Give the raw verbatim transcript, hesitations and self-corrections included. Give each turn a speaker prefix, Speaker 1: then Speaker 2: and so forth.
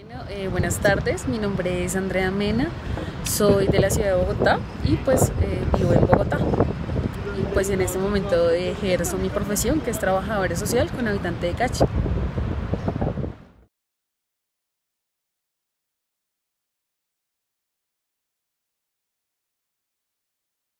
Speaker 1: Bueno, eh, buenas tardes, mi nombre es Andrea Mena, soy de la ciudad de Bogotá y pues eh, vivo en Bogotá. Y pues en este momento ejerzo mi profesión, que es trabajadora social con habitante de calle.